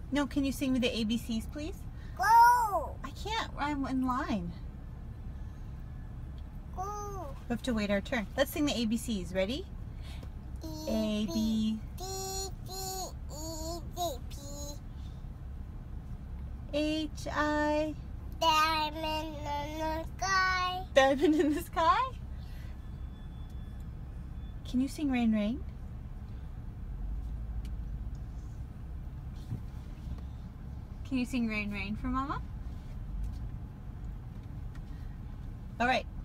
No, can you sing me the ABCs, please? Go. I can't. I'm in line. Go. We have to wait our turn. Let's sing the ABCs. Ready? A, B, D, D, E, D, P. H, I. Diamond in the sky. Diamond in the sky? Can you sing Rain, Rain? Can you sing Rain, Rain for Mama? All right.